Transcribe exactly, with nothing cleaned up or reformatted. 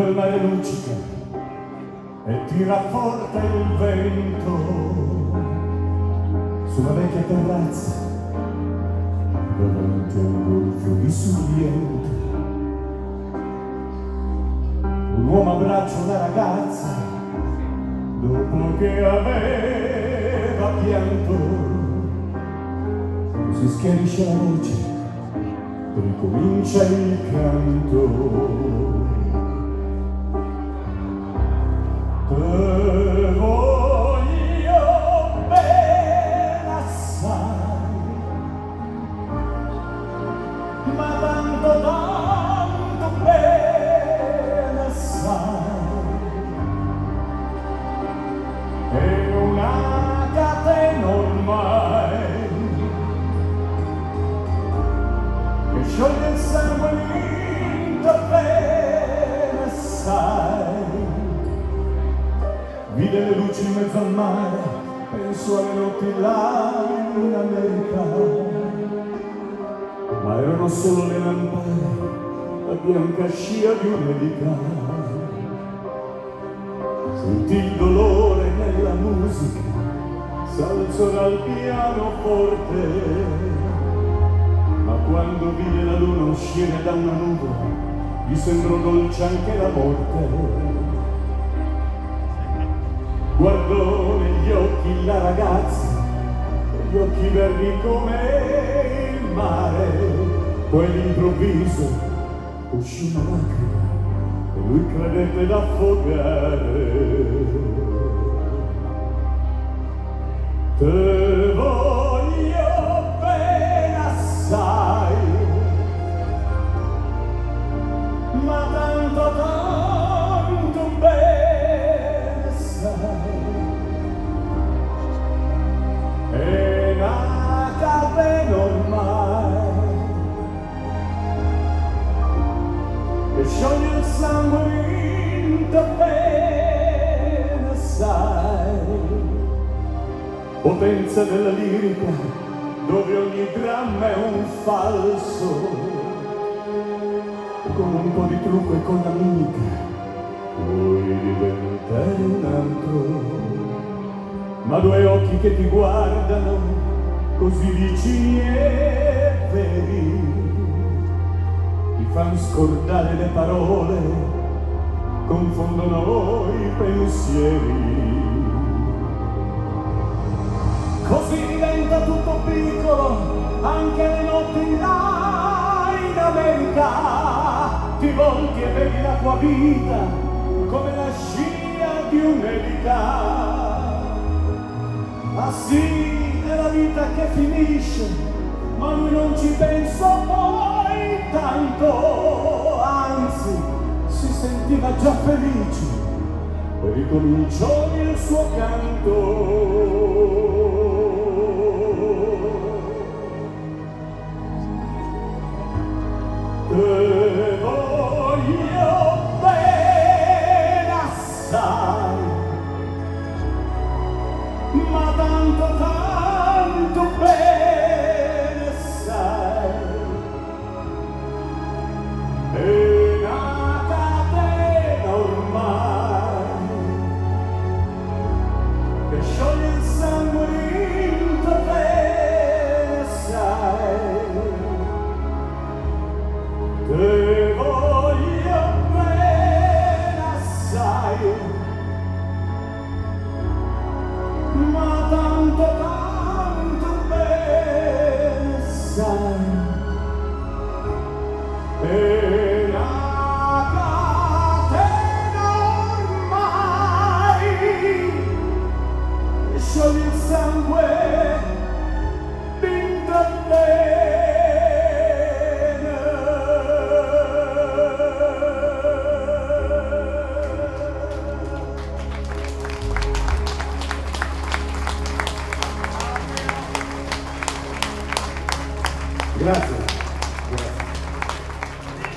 il mare luccica e tira forte il vento su una vecchia terrazza davanti a un golfo di Sorrento. Un uomo abbraccia una ragazza dopo che aveva pianto, si schiarisce la voce, ricomincia il canto. Te voglio bene assai, ma tanto tanto bene assai. È una catena ormai che scioglie il sangue vinto bene assai. Vide le luci in mezzo al mare, penso alle notti là in America, ma erano solo le lampade, la bianca scia di un'elica. Sentì il dolore nella musica, s'alzò dal pianoforte, ma quando vide la luna uscire da una nuvola, gli sembrò dolce anche la morte. Guardò negli occhi la ragazza, gli occhi verdi come il mare, poi all'improvviso uscì una lacrima e lui credette d'affogare. Te voglio bene assai, ma tanto tanto bene assai. È una catena ormai che scioglie il sangue vinto bene assai. Potenza della lirica dove ogni dramma è un falso, con un po' di trucco e con la mimica puoi diventare un altro. Ma due occhi che ti guardano così vicini e veri ti fanno scordare le parole, confondono i pensieri. Così diventa tutto piccolo, anche le notti là in America. Ti volti e vedi la tua vita come la scia di un'elica. Ah sì, è la vita che finisce, ma lui non ci pensa poi tanto, anzi si sentiva già felice e ricominciò il suo canto. Te voglio bene assai, ma tanto tanto bene assai. È una catena ormai che scioglie il sangue vinto bene assai. Te voglio bene assai, ma tanto tanto bene assai. È una catena ormai che scioglie il sangue vinto bene. Grazie.